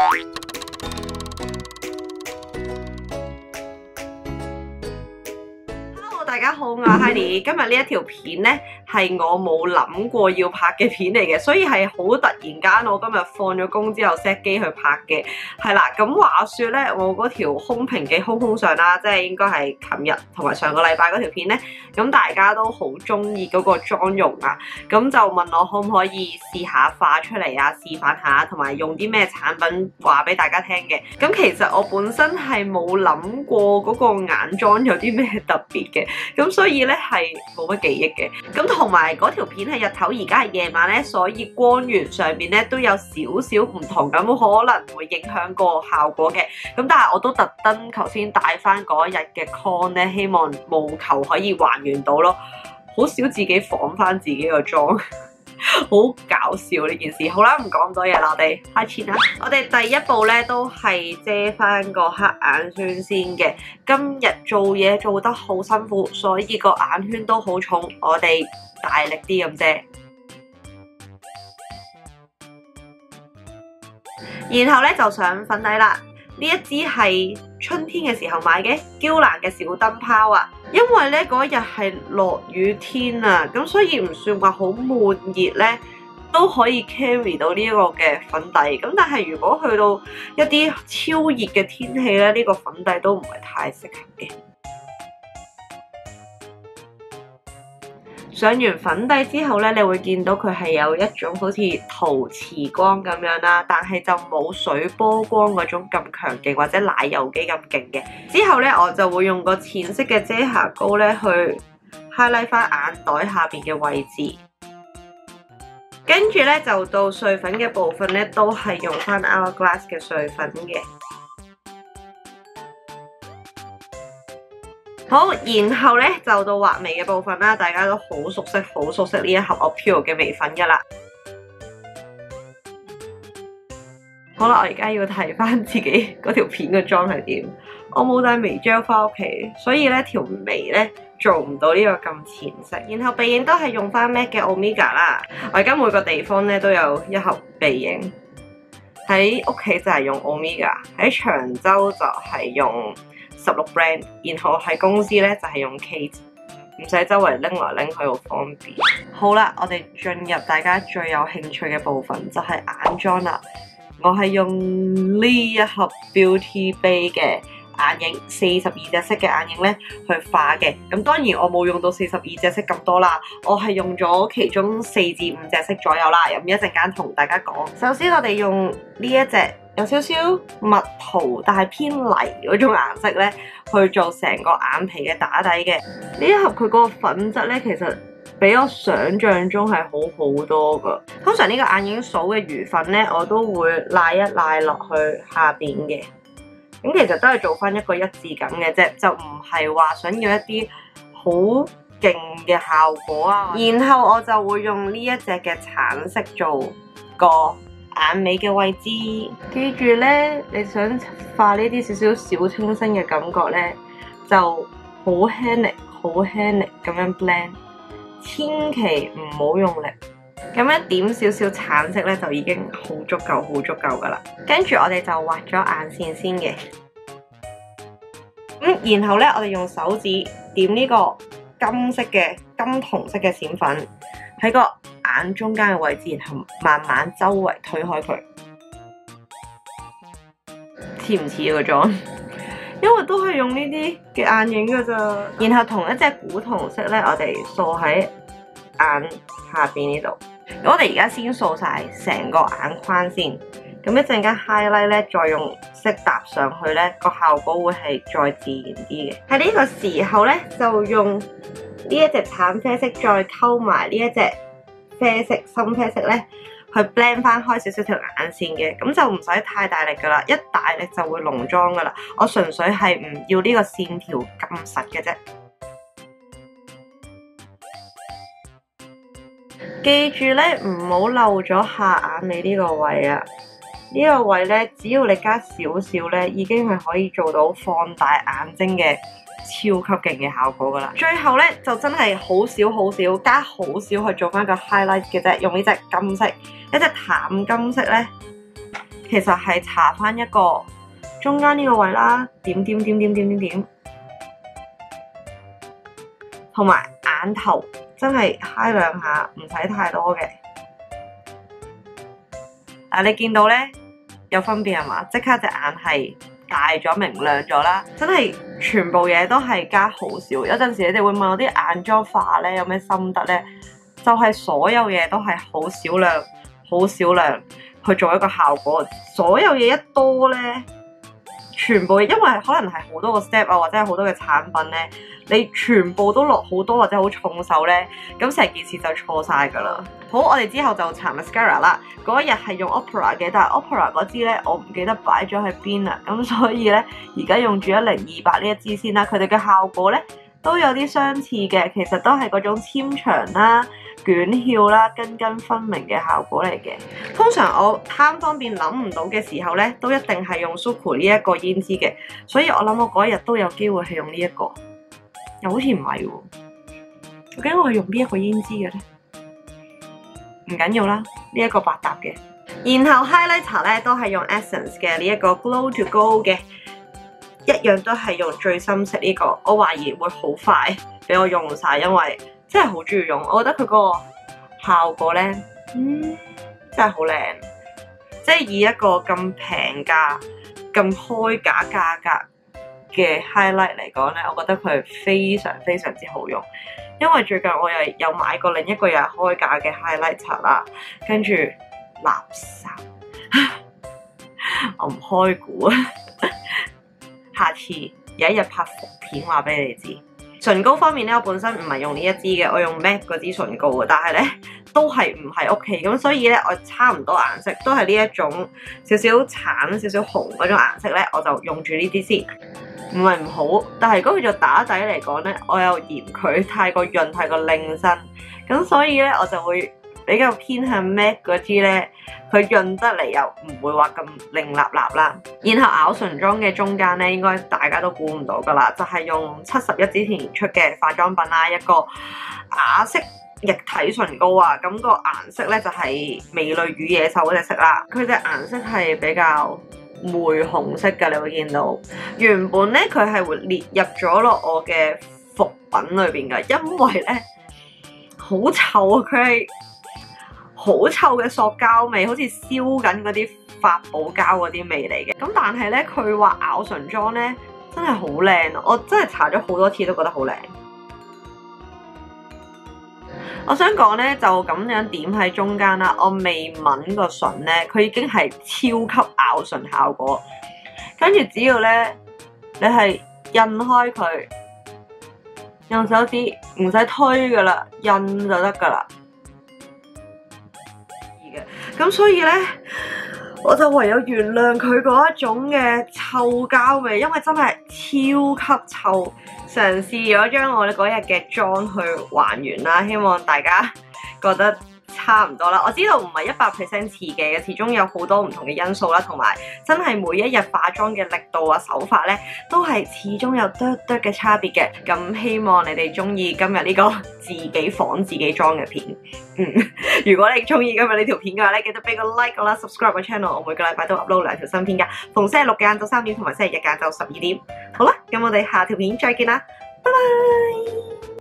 大家好，我係 Hailey。今日呢一條片呢，係我冇諗過要拍嘅片嚟嘅，所以係好突然間。我今日放咗工之後 set 機去拍嘅，係啦。咁話說呢，我嗰條空瓶嘅空空相啦，即係應該係琴日同埋上個禮拜嗰條片呢。咁大家都好中意嗰個妝容啊，咁就問我可唔可以試下化出嚟啊，示範下，同埋用啲咩產品話俾大家聽嘅。咁其實我本身係冇諗過嗰個眼妝有啲咩特別嘅。咁所以咧係冇乜記憶嘅，咁同埋嗰條片係日頭，而家係夜晚咧，所以光源上面咧都有少少唔同，咁可能會影響個效果嘅。咁但係我都特登頭先戴翻嗰日嘅 con 咧，希望務求可以還原到咯。好少自己仿翻自己個妝。好搞笑呢件事，好啦，唔講咁多嘢啦，我哋開始啦。我哋第一步咧都係遮翻個黑眼圈先嘅。今日做嘢做得好辛苦，所以個眼圈都好重，我哋大力啲咁遮。然後咧就上粉底啦。呢一支係春天嘅時候買嘅嬌蘭嘅小燈泡啊，因為咧嗰日係落雨天啊，咁所以唔算話好悶熱咧，都可以 carry 到呢一個嘅粉底。咁但係如果去到一啲超熱嘅天氣咧，呢個粉底都唔係太適合嘅。上完粉底之後咧，你會見到佢係有一種好似陶瓷光咁樣啦，但係就冇水波光嗰種咁強勁，或者奶油肌咁勁嘅。之後咧，我就會用個淺色嘅遮瑕膏咧去 highlight 翻眼袋下邊嘅位置。跟住咧就到碎粉嘅部分咧，都係用翻 Hourglass 嘅碎粉嘅。好，然後咧就到畫眉嘅部分啦，大家都好熟悉呢一盒我 Pure 嘅眉粉噶啦。好啦，我而家要睇翻自己嗰條片嘅妝係點。我冇帶眉 gel 翻屋企，所以咧條眉咧做唔到呢個咁淺色。然後鼻影都係用翻 MAC 嘅 Omega 啦。我而家每個地方咧都有一盒鼻影。喺屋企就係用 Omega， 喺長洲就係用16 brand， 然後喺公司咧就係用 Kate， 唔使周圍拎來拎去，好方便。好啦，我哋進入大家最有興趣嘅部分，就係眼妝啦。我係用呢一盒 Beauty Bay 嘅眼影，42隻色嘅眼影咧去化嘅。咁當然我冇用到42隻色咁多啦，我係用咗其中4至5隻色左右啦。咁一陣間同大家講。首先我哋用呢一隻有少少蜜桃但係偏泥嗰種顏色咧，去做成個眼皮嘅打底嘅。呢一盒佢嗰個粉質咧，其實比我想象中係好好多噶。通常呢個眼影掃嘅餘粉咧，我都會拉一拉落去下邊嘅。咁其實都係做翻一個一致感嘅啫，就唔係話想要一啲好勁嘅效果啊。然後我就會用呢一隻嘅橙色做個眼尾嘅位置。記住咧，你想化呢啲少少小清新嘅感覺咧，就好輕力咁樣 blend， 千祈唔好用力。咁一點少少橙色咧，就已經好足夠噶啦。跟住我哋就畫咗眼線先嘅。然後咧，我哋用手指點呢個金銅色嘅閃粉喺個眼中間嘅位置，然後慢慢周圍推開佢。似唔似個妝？因為都係用呢啲嘅眼影噶咋。然後同一隻古銅色咧，我哋掃喺眼下邊呢度。我哋而家先掃晒成個眼框先。咁一陣間 highlight 咧，再用色搭上去咧，個效果會係再自然啲嘅。喺呢個時候咧，就用呢一隻橙啡色，再溝埋呢一隻啡色深啡色咧，去 blend 翻開少少條眼線嘅。咁就唔使太大力噶啦，一大力就會濃妝噶啦。我純粹係唔要呢個線條咁實嘅啫。記住咧，唔好漏咗下眼尾呢個位啊！呢個位咧，只要你加少少咧，已經係可以做到放大眼睛嘅超級勁嘅效果噶啦。最後咧就真係好少加好少去做翻個 highlight 嘅啫，用呢隻金色，一隻淡金色咧， 其實係搽翻一個中間呢個位啦，點，同埋眼頭真係揩兩下，唔使太多嘅。你見到咧有分別係嘛？即刻隻眼係大咗、明亮咗啦，真係全部嘢都係加好少。有陣時你哋會問我啲眼妝化咧有咩心得咧？就係所有嘢都係好少量去做一個效果。所有嘢一多咧，全部因為可能係好多個 step 啊，或者係好多嘅產品咧，你全部都落好多或者好重手咧，咁成件事就錯晒㗎啦。好，我哋之後就搽 mascara 啦。嗰一日係用 Opera 嘅，但係 Opera 嗰支咧我唔記得擺咗喺邊啦，咁所以咧而家用住1028呢一支先啦。佢哋嘅效果咧都有啲相似嘅，其實都係嗰種纖長啦、捲翹啦、根根分明嘅效果嚟嘅。通常我貪方便諗唔到嘅時候咧，都一定係用 Suqqu 呢一個胭脂嘅，所以我諗我嗰一日都有機會係用呢一個，又好似唔係喎。究竟我係用邊一個胭脂嘅咧？唔緊要啦，呢一個百搭嘅。然後 highlighter 咧都係用 Essence 嘅呢一個 Glow to Go 嘅，一樣都係用最深色呢個。我懷疑會好快俾我用晒，因為真係好中意用。我覺得佢個效果咧，真係好靚。即係以一個咁平價、咁開價價格嘅 highlight 嚟講咧，我覺得佢非常之好用。因為最近我又有買過另一個又係開價嘅 highlighter 啦，跟住垃圾，我唔開估啊！下次有一日拍伏片話俾你知。唇膏方面咧，我本身唔係用呢一支嘅，我用 MAC 嗰支唇膏嘅，但係咧都係唔喺屋企，咁所以咧我差唔多顏色都係呢一種少少橙、少少紅嗰種顏色咧，我就用住呢啲先。唔係唔好，但係如果佢做打底嚟講咧，我又嫌佢太過潤、太過拎身，咁所以咧我就會比較偏向 MAC 嗰支咧，佢潤得嚟又唔會話咁凌立立啦。然後咬唇妝嘅中間咧，應該大家都估唔到噶啦，就係用71之前出嘅化妝品啦，一個雅色液體唇膏啊，咁個顏色咧就係美女與野獸嗰隻色啦，佢隻顏色係比較玫紅色嘅，你會見到。原本咧佢係會列入咗落我嘅伏品裏邊嘅，因為咧好臭啊，佢係好臭嘅塑膠味，好似燒緊嗰啲發泡膠嗰啲味嚟嘅。咁但係咧佢話咬唇妝咧真係好靚，我真係搽咗好多次都覺得好靚。我想講咧，就咁樣點喺中間啦，我未抿個唇咧，佢已經係超級咬唇效果。跟住只要咧，你係印開佢，用手指唔使推噶啦，印就得噶啦。咁所以咧，我就唯有原諒佢嗰一種嘅臭膠味，因為真係超級臭。嘗試咗將我哋嗰日嘅妝去還原啦，希望大家覺得差唔多啦。我知道唔係100% 似嘅，始終有好多唔同嘅因素啦，同埋真係每一日化妝嘅力度啊、手法咧，都係始終有啲嘅差別嘅。咁希望你哋中意今日呢個自己仿自己妝嘅片。如果你中意今日呢條片嘅話咧，記得俾個 like 啦 ，subscribe 個 channel。我每個禮拜都 upload 2條新片㗎，逢星期六嘅晏晝3點同埋星期日晏晝12點。好啦，咁我哋下條片再見啦，拜拜。